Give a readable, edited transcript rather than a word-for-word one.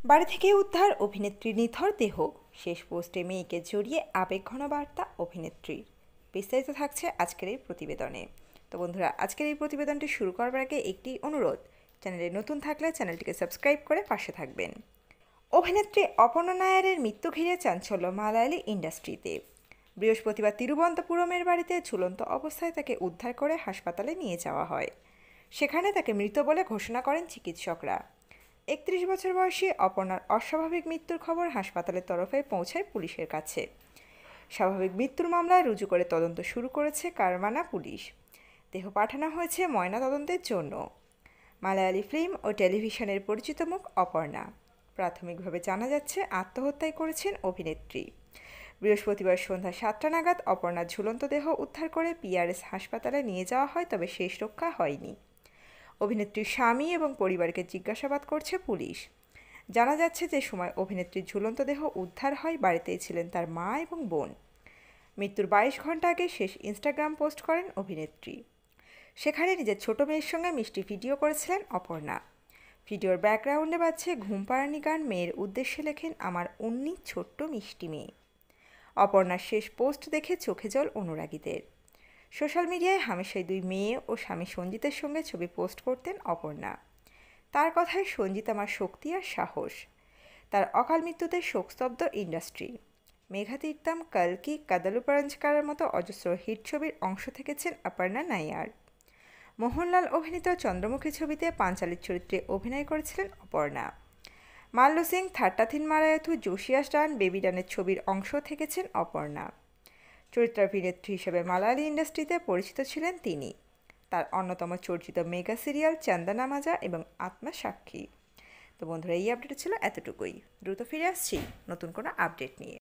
বাড়ি থেকে উদ্ধার অভিনেত্রীর নিথর দেহ, শেষ পোস্টে মেয়েকে জড়িয়ে আবেগঘন বার্তা অভিনেত্রীর। বিস্তারিত থাকছে আজকের এই প্রতিবেদনে। তো বন্ধুরা, আজকের এই প্রতিবেদনটি শুরু করার আগে একটি অনুরোধ, চ্যানেলে নতুন থাকলে চ্যানেলটিকে সাবস্ক্রাইব করে পাশে থাকবেন। অভিনেত্রী অপর্ণা নায়ারের মৃত্যু ঘিরে চাঞ্চল্য মালায়ালি ইন্ডাস্ট্রিতে। বৃহস্পতিবার তিরুবনন্তপুরমের বাড়িতে ঝুলন্ত অবস্থায় তাকে উদ্ধার করে হাসপাতালে নিয়ে যাওয়া হয়। সেখানে তাকে মৃত বলে ঘোষণা করেন চিকিৎসকরা। 31 বছর বয়সী অপর্ণার অস্বাভাবিক মৃত্যুর খবর হাসপাতালের তরফে পৌঁছায় পুলিশের কাছে। স্বাভাবিক মৃত্যুর মামলায় রুজু করে তদন্ত শুরু করেছে কারমানা পুলিশ। দেহ পাঠানো হয়েছে ময়না তদন্তের জন্য। মালায়ালি ফিল্ম ও টেলিভিশনের পরিচিত মুখ অপর্ণা। প্রাথমিকভাবে জানা যাচ্ছে আত্মহত্যাই করেছেন অভিনেত্রী। বৃহস্পতিবার সন্ধ্যা 7টা নাগাদ অপর্ণার ঝুলন্ত দেহ উদ্ধার করে পিআরএস হাসপাতালে নিয়ে যাওয়া হয়, তবে শেষ রক্ষা হয়নি। অভিনেত্রীর স্বামী এবং পরিবারকে জিজ্ঞাসাবাদ করছে পুলিশ। জানা যাচ্ছে যে সময় অভিনেত্রীর ঝুলন্ত দেহ উদ্ধার হয়, বাড়িতেই ছিলেন তার মা এবং বোন। মৃত্যুর 22 ঘন্টা আগে শেষ ইনস্টাগ্রাম পোস্ট করেন অভিনেত্রী। সেখানে নিজের ছোট মেয়ের সঙ্গে মিষ্টি ভিডিও করেছিলেন অপর্ণা। ভিডিওর ব্যাকগ্রাউন্ডে বাজছে ঘুম পাড়ানি গান। মেয়ের উদ্দেশ্যে লেখেন, আমার উন্নি ছোট্ট মিষ্টি মেয়ে। অপর্ণার শেষ পোস্ট দেখে চোখে জল অনুরাগীদের। সোশ্যাল মিডিয়ায় হামেশাই দুই মেয়ে ও স্বামী সঞ্জিতের সঙ্গে ছবি পোস্ট করতেন অপর্ণা। তার কথায়, সঞ্জিত আমার শক্তি আর সাহস। তার অকাল মৃত্যুতে শোকস্তব্ধ ইন্ডাস্ট্রি। মেঘাতীর্থম, কল্কি, কাদালু পরঞ্চকারের মতো অজস্র হিট ছবির অংশ থেকেছেন অপর্ণা নায়ার। মোহনলাল অভিনীত চন্দ্রমুখী ছবিতে পাঞ্চালির চরিত্রে অভিনয় করেছিলেন অপর্ণা। মাল্লু সিং, থাট্টাথিন মারায়াথু, জোশিয়াস ডান, বেবি ডানের ছবির অংশ থেকেছেন অপর্ণা। চরিত্রাভিনেত্রী হিসেবে মালায়ালি ইন্ডাস্ট্রিতে পরিচিত ছিলেন তিনি। তার অন্যতম চর্চিত মেগা সিরিয়াল চন্দনা মাজা এবং আত্মা সাক্ষী। তো বন্ধুরা, এই আপডেট ছিল এতটুকুই। দ্রুত ফিরে আসছি নতুন কোনো আপডেট নিয়ে।